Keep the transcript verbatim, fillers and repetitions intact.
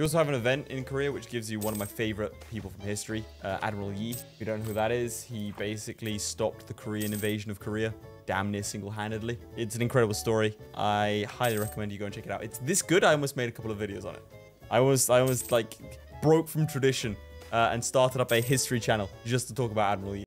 You also have an event in Korea which gives you one of my favorite people from history, uh, Admiral Yi. If you don't know who that is, he basically stopped the Korean invasion of Korea, damn near single-handedly. It's an incredible story. I highly recommend you go and check it out. It's this good, I almost made a couple of videos on it. I was, I was like, broke from tradition uh, and started up a history channel just to talk about Admiral Yi.